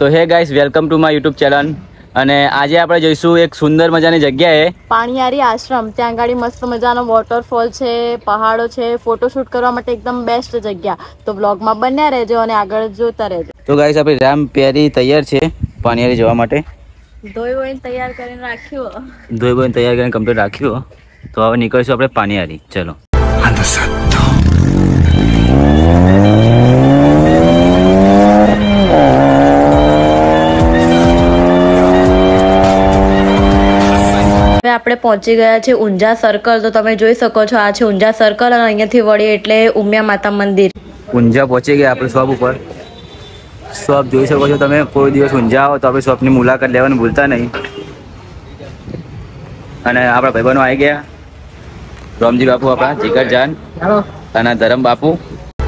તો hey guys, welcome to my YouTube channel. અને આજે આપણે જઈશું એક સુંદર મજાની જગ્યાએ, પાણીયારી આશ્રમ. ત્યાં આગળ મસ્ત મજાનો વોટરફોલ છે, પહાડો છે, ફોટોશૂટ કરવા માટે એકદમ બેસ્ટ જગ્યા. તો બ્લોગમાં બન્યા રહેજો અને આગળ જોતા રહેજો. તો ગાઈસ, આપણી રામ પ્યારી તૈયાર છે પાણીયારી જવા માટે. ધોઈને તૈયાર કરીને રાખ્યું. ધોઈને તૈયાર કરીને કમ્પ્લીટ રાખ્યું. તો હવે નીકળીશું આપણે પાણીયારી. ચલો. આપણે પહોંચી ગયા છે ઊંઝા સર્કલ. તો તમે જોઈ શકો છો, આ છે ઊંઝા સર્કલ અને અહીંયાથી વળી એટલે ઉમિયા માતા મંદિર. ઊંઝા પહોંચી ગયા આપણે શોપ ઉપર. શોપ જોઈ શકો છો તમે. કોઈ દિવસ ઊંઝા આવો તો આપણે શોપની મુલાકાત લેવાનું ભૂલતા નહીં. અને આપણા ભાઈબંધો આવી ગયા, રોમજી બાપુ, આપણા જીગર જાન અને ધરમ બાપુ.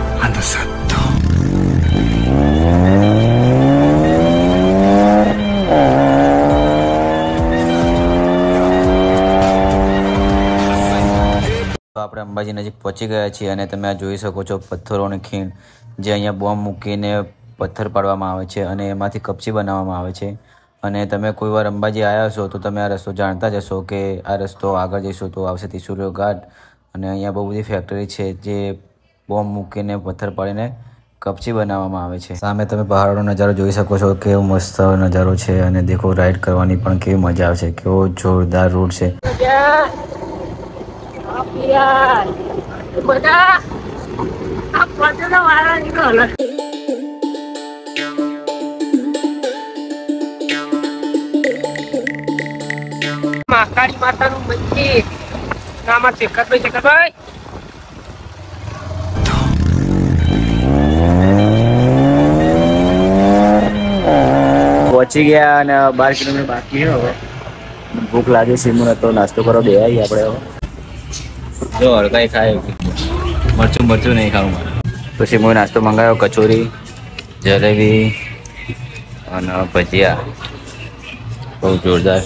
આપણે અંબાજી નજીક પહોંચી ગયા છીએ અને તમે આ જોઈ શકો છો પથ્થરોની ખીણ, જે અહીંયા બોમ્બ મૂકીને પથ્થર પાડવામાં આવે છે અને એમાંથી કપચી બનાવવામાં આવે છે. અને તમે કોઈ વાર અંબાજી આવ્યા છો તો તમે આ રસ્તો જાણતા જ હશો કે આ રસ્તો આગળ જઈશું તો આવશે ત્રિશુલિયો ઘાટ. અને અહીંયા બહુ બધી ફેક્ટરી છે જે બોમ્બ મૂકીને પથ્થર પાડીને કપચી બનાવવામાં આવે છે. સામે તમે પહાડોનો નજારો જોઈ શકો છો, કેવો મસ્ત નજારો છે. અને દેખો, રાઈડ કરવાની પણ કેવી મજા આવશે. કેવો જોરદાર રોડ છે. મહાકાળી માતાનું મંદિર. નામાં શેખરભાઈ પહોંચી ગયા અને 12 કિલોમીટર બાકી છે. હવે ભૂખ લાગે છે, તો નાસ્તો કરવા બે આવી આપણે. હવે જો હળકાઈ ખાય, મરચું નહીં ખાવું મારે. પછી મેં નાસ્તો મંગાવ્યો, કચોરી, જલેબી અને ભજીયા. બહુ જોરદાર.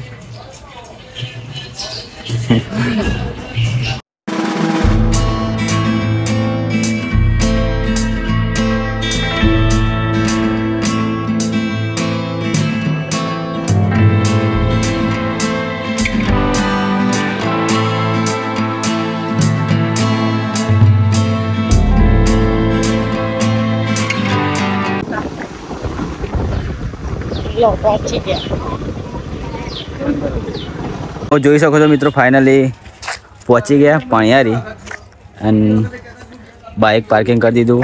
પહોંચી ગયા. જોઈ શકો છો મિત્રો, ફાઇનલી પહોંચી ગયા પાણીયારી. અને બાઇક પાર્કિંગ કરી દીધું.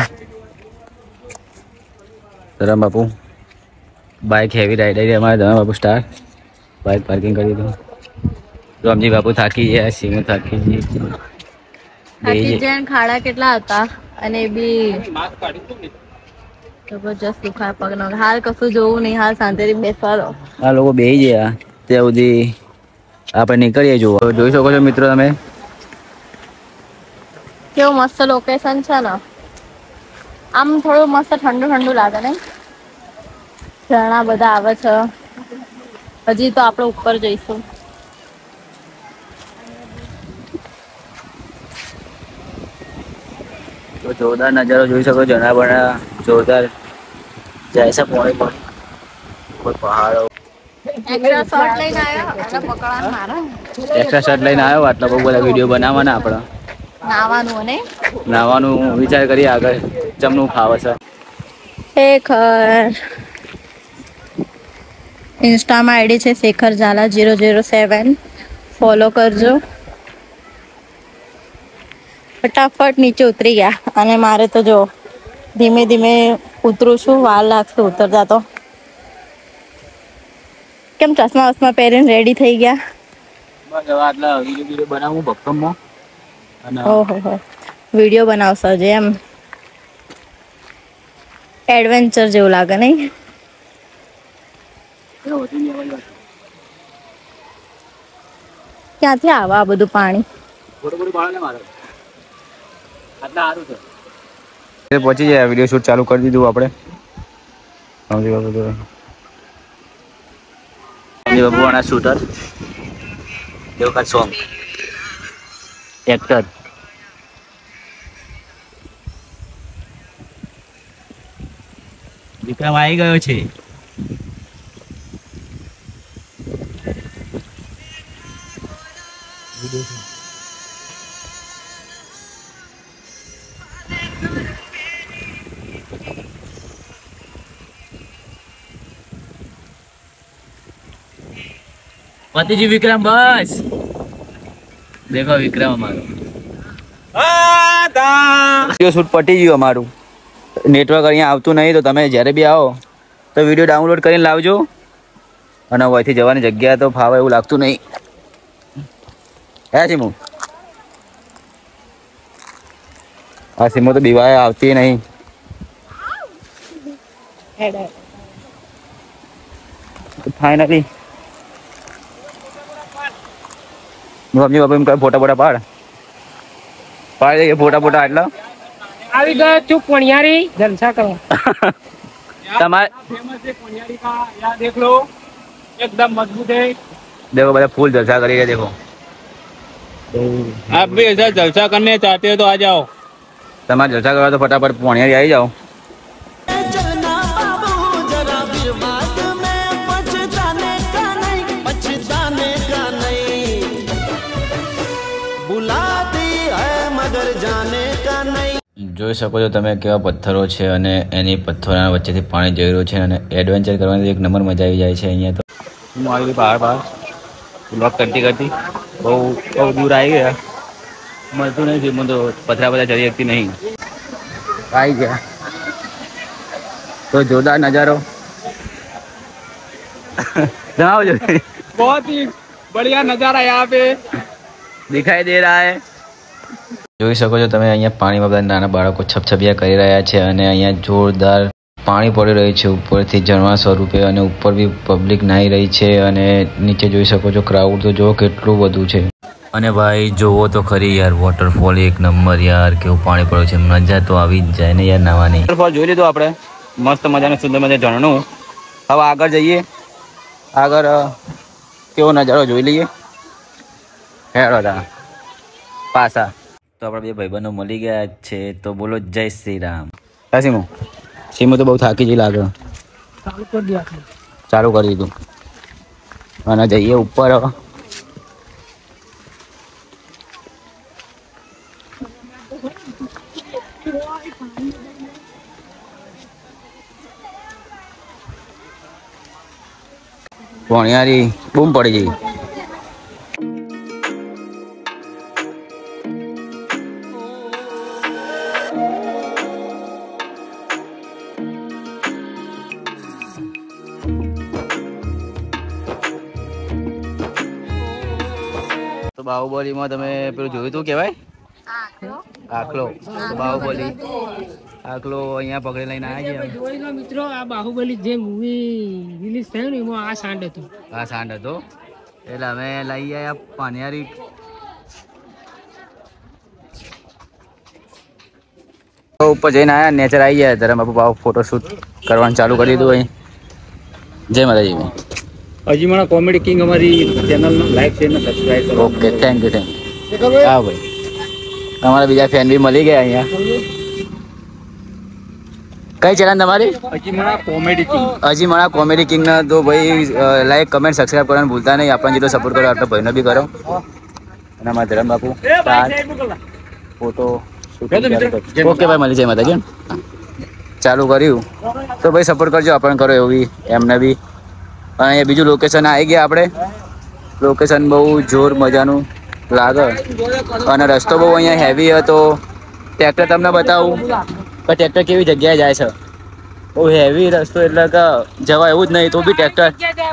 ધરમ બાપુ બાઇક હેવી રાઈડર અમારે ધરમ બાપુ સ્ટાર બાઇક પાર્કિંગ કરી દીધું. રોમજી બાપુ થાકી ગયા, સિંહ થાકી ગયા. ખાડા કેટલા હતા અને એ બી જબરજસ્ત દુખાય પગનો. હાલ કશું જોવું નહીં, હાલ શાંતિથી બેસવા દો. આ લોકો બેસી ગયા ત્યાં સુધી આપણે નીકળીએ. જોવા જોઈ શકો છો મિત્રો તમે, કેવું મસ્ત લોકેશન છે ને. આમ થોડું મસ્ત ઠંડુ ઠંડુ લાગે ને. ઝરણા બધા આવે છે. હજી તો આપણે ઉપર જઈશું. તો જોરદાર નજારો જોઈ શકો. ઝરણા બણા જોરદાર જાય છે. પોણી કોઈ પહાડો. એક્સ્ટ્રા શોટ લઈને આવ્યો. આટલા બહુ બધા વિડીયો બનાવવાના આપણે. નાવાનું વિચાર કરીએ આગળ જમનું ખાવે છે. શેખર ઇન્સ્ટામાં આઈડી છે શેખર ઝાલા 007. ફોલો કરજો. ફટાફટ નીચે ઉતરી ગયા અને મારે તો જો ધીમે ધીમે ઉતરું છું. વાર લાગશે ઉતરતા. તો કેમ ચશ્મા વસમા પહેરીને રેડી થઈ ગયા? બસ હવે આટલા વિડીયો બનાવું ભક્કમમાં. ઓહો, વિડીયો બનાવશો જે એમ એડવેન્ચર જેવું લાગે નહીં? ક્યાંથી આવે આ બધું પાણી? પહોંચી જાય. વિડીયો શૂટ ચાલુ કરી દીધું આપણે. બાબુ શૂટર, દેવકાર સોંગ એક્ટર. વિક્રમ આવી ગયો છે. पति जी विक्रम बस देखो विक्रम हमारो શૂટ પટી ગયું અમારું નેટવર્ક અહીંયા આવતું નહીં તો તમે જ્યારે બી આવો તો વિડીયો ડાઉનલોડ કરીને લાવજો અને અહીંથી જવાની જગ્યા તો ફાવે એવું લાગતું નહીં હે સિમુ આ સિમુ તો બીવાય આવતી નહીં ફાઇનલી મમ્મી બાપા એમ કહે ફોટા બોટા પાડ દઈએ ફોટા બોટા આટલા આવી ગયો તું કોણિયારી જલસા કરો તમારે फेमस है कोणियारी का यहाँ देख लो एकदम मजबूत है देखो બધા फूल जलसा करेगा देखो आप भी ऐसा जलसा करने चाहते हो तो आ जाओ તમારે જલસા કરવા તો ફટાફટ પોણિયારી આવી જાઓ જોઈ શકો છો તમે કેવા પથ્થરો છે અને એની પથ્થરોના વચ્ચેથી પાણી જઈ રહ્યું છે અને એડવેન્ચર કરવાની એક નંબર મજા આવી જાય છે અહીંયા તો હું આવી ગઈ બહાર બ્લોક કરતી કરતી બહુ દૂર આવી ગયા મળતું નહીં હું તો પથરા બધા ચડી શકતી નહીં આવી ગયા તો જોરદાર નજારો જણાવજો बहुत ही बढ़िया नजारा यहाँ पे દિખાઈ દે રહા હે જોઈ શકો છો તમે અહીંયા પાણીમાં બધા નાના બાળકો છપછપિયા કરી રહ્યા છે અને અહીંયા જોરદાર પાણી પડી રહ્યું છે ઉપરથી ઝરણા સ્વરૂપે અને ઉપર બી પબ્લિક નાહી રહી છે અને નીચે જોઈ શકો છો ક્રાઉડ તો જો કેટલું બધું છે અને ભાઈ જોવો તો ખરી યાર વોટરફોલ એક નંબર યાર કેવું પાણી પડ્યું છે મજા તો આવી જ જાય ને યાર નાવાની વોટરફોલ જોઈ લીધું આપણે મસ્ત મજાનું સુંદર મજા ઝરણું હવે આગળ જઈએ આગળ કેવો નજારો જોઈ લઈએ હેડો તા પાછા તો આપણા બે ભાઈબંધો મળી ગયા છે તો બોલો જય શ્રી રામ હા સીમુ સીમુ તો બહુ થાકી જ લાગે ચાલુ કરી દીધું અને જઈએ ઉપર પોણિયારી બૂમ પડી ગઈ તો બાહુબલીમાં તમે પેલું જોયું હતું કેવાય આખલો બાહુબલી આખલો અહીંયા પકડી લઈને આવ્યા ગયા જોઈ લો મિત્રો આ બાહુબલી જે મૂવી રિલીઝ થયું ને એમાં આ સાંડ હતું આ સાંડ હતો એટલે અમે લઈ આવ્યા પાનિયારી ઉપર જઈને આવ્યા નેચર આવી ગયા ત્યારે બાપુ બાપુ ફોટોશૂટ કરવાનું ચાલુ કરી દીધું અહીં જય માતાજી હજી મને કોમેડી કિંગ અમારી ચેનલનો લાઈક શેર ને સબસ્ક્રાઇબ કરો ઓકે થેન્ક યુ હા ભાઈ તમારા બીજા ફેન બી મળી ગયા અહીંયા કઈ ચેનલ તમારી હજી મને કોમેડી કિંગ હજી મારા કોમેડી કિંગના તો ભાઈ લાઈક કમેન્ટ સબસ્ક્રાઈબ કરવાનું ભૂલતા નહીં આપણને જેટલો સપોર્ટ કરો આટલો ભાઈનો બી કરો અને અમારા ધરમ બાપુ ફોટો ઓકે ભાઈ મળી જાય માતાજી ચાલુ કર્યું તો ભાઈ સપોર્ટ કરજો આપણને કરો એવું બી એમને બી અને અહીંયા બીજું લોકેશન આવી ગયા આપણે લોકેશન બહુ જોર મજાનું લાગે અને રસ્તો બહુ અહીંયા હેવી હતો ટ્રેક્ટર તમને બતાવું કે ટ્રેક્ટર કેવી જગ્યાએ જાય છે બહુ હેવી રસ્તો એટલે કે જવા એવું જ નહીં તો બી ટ્રેક્ટર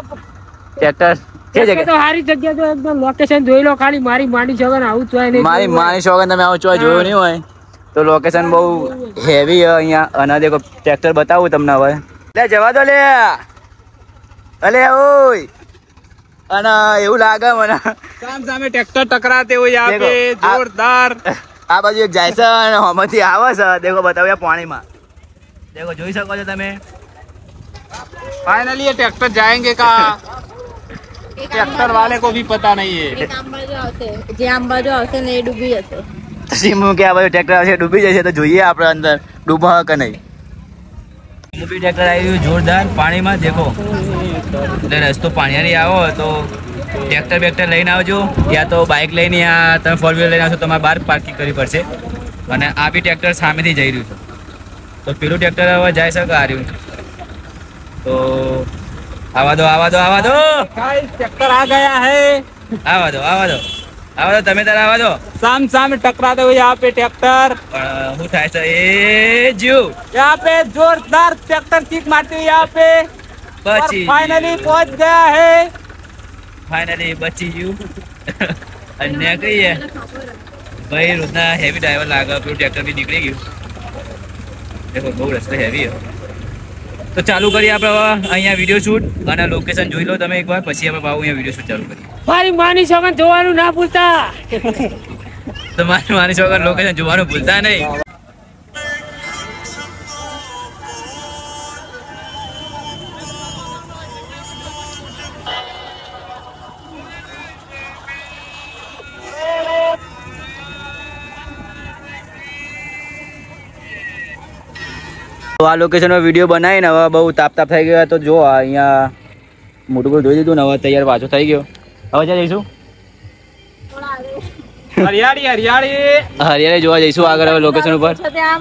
કે જગ્યા તો સારી જગ્યા તો એકદમ લોકેશન જોઈ લો ખાલી મારી માંડી છોકન આવું જ હોય નહીં મારી શોગન તમે આવો ચોય જોયું નહીં હોય તો લોકેશન બહુ હેવી છે અહીંયા અને દેખો ટ્રેક્ટર બતાવું તમને હવે લે જવા દો લે અલે ઓય અને એવું લાગે મને સામે ટ્રેક્ટર ટકરાતે હોય यहाँ पे जोरदार આ બાજુ એક જાય છે અને હમણાંથી આવે છે દેખો બતાવ્યા પાણીમાં દેખો જોઈ શકો છો તમે फाइनली ये ट्रैक्टर जाएंगे का ट्रैक्टर वाले को भी पता नहीं है જે આમ બાજુ આવશે ને એ ડૂબી જશે સીમુ કે આ બાજુ ટ્રેક્ટર આવશે ડૂબી જશે તો જોઈએ આપણે અંદર ડૂબા કે નહીં મોબી ટ્રેક્ટર આવી ગયું જોરદાર પાણીમાં દેખો એટલે રસ્તો પાણીયારી આવો તો ટ્રેક્ટર બેક્ટર લઈને આવજો યા તો બાઇક લઈને યા તમે ફોર વ્હીલર લઈને આવશો તમારે બહાર પાર્કિંગ કરવી પડશે અને આ બી ટ્રેક્ટર સામેથી જઈ રહ્યું છે તો પેલું ટ્રેક્ટર હવે જાય શકે આ રહ્યું તો આવા દો ट्रैक्टर आ गया है આવા દો તમે તારે આવા દો साम सामने टकराते हुए यहाँ पे ट्रैक्टर પણ શું થાય છે એ જીવ यहाँ पे जोरदार ट्रैक्टर किक मारती हुई यहाँ पे बची फाइनली पहुंच गया है ફાઇનલી બચી ગયું અન્ય કહીએ ભાઈ રોજના હેવી ડ્રાઈવર લાગે પેલું ટ્રેક્ટર બી નીકળી ગયું દેખો બહુ રસ્તો હેવી તો ચાલુ કરીએ આપણે હવે અહીંયા વિડીયો શૂટ અને લોકેશન જોઈ લો તમે એકવાર પછી આપણે ભાવ અહીંયા વિડીયો શૂટ ચાલુ કરીએ મારી માની સોગન જોવાનું ના ભૂલતા. તો મારી છોકરા લોકેશન જોવાનું ભૂલતા નહીં. તો આ લોકેશનનો વિડીયો બનાવીને હવે બહુ તાપ થઈ ગયો તો જો અહીંયા મોટું બધું ધોઈ દીધું ને હવે તૈયાર પાછો થઈ ગયો. હવે ત્યાં જઈશું હરિયાળી જોવા જઈશું આગળ હવે લોકેશન ઉપર.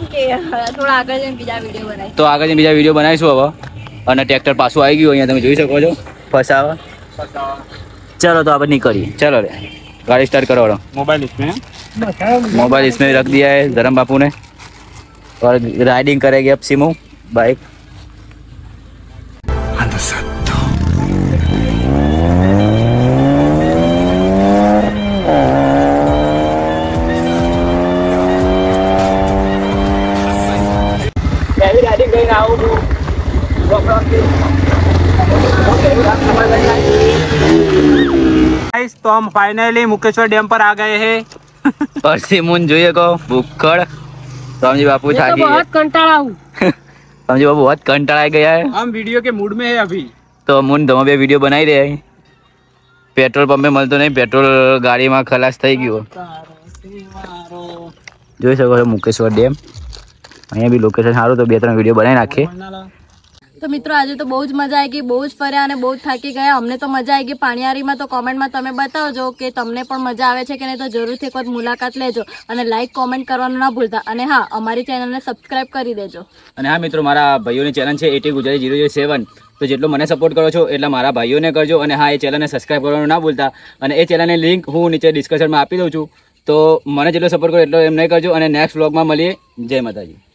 તો આગળ જઈને બીજા વિડીયો બનાવીશું હવે. અને ટ્રેક્ટર પાછું આવી ગયું અહીંયા તમે જોઈ શકો છો ફસાવા. ચલો તો આપણે નીકળીએ. ચલો રે गाड़ी स्टार्ट करो. मोबाइल इसमें रख दिया है धर्म बापू ने और राइडिंग करेगी अब सिमू बाइक. तो हम फाइनली मुकेश्वर डैम पर आ गए हैं और सिमून જોઈએ કો ભૂખડ રામજી બાપू થાકી बहुत कंटाळा हूँ. रामजी बापू बहुत कंटाळा गया है. हम वीडियो के मूड में है अभी. तो मुन તમે બે વિડિયો બનાવી રહ્યા છે. પેટ્રોલ પંપે મળતો નહીં, પેટ્રોલ ગાડીમાં ખલાસ થઈ ગયું. જોઈ શકો છો મુકેશ્વર ડેમ. અહીંયા બી લોકેશન સારું તો 2-3 વિડિયો બનાવી નાખીએ. તો મિત્રો આજે તો બહુ જ મજા આવી ગઈ, બહુ જ ફર્યા અને બહુ જ થાકી ગયા. અમને તો મજા આવી ગઈ પાણીયારીમાં. તો કોમેન્ટમાં તમે બતાવજો કે તમને પણ મજા આવે છે કે નહીં. તો જરૂરથી એક વખત મુલાકાત લેજો અને લાઈક કોમેન્ટ કરવાનું ના ભૂલતા. અને હા, અમારી ચેનલને સબસ્ક્રાઇબ કરી દેજો. અને હા મિત્રો, મારા ભાઈઓની ચેનલ છે એટી ગુજરાતી 007. તો જેટલો મને સપોર્ટ કરો છો એટલા મારા ભાઈઓને કરજો. અને હા, એ ચેનલને સબસ્ક્રાઇબ કરવાનું ના ભૂલતા. અને એ ચેનલની લિંક હું નીચે ડિસ્ક્રિપ્શનમાં આપી દઉં છું. તો મને જેટલો સપોર્ટ કરો એટલો એમ નહીં કરજો. અને નેક્સ્ટ વ્લોગમાં મળીએ. જય માતાજી.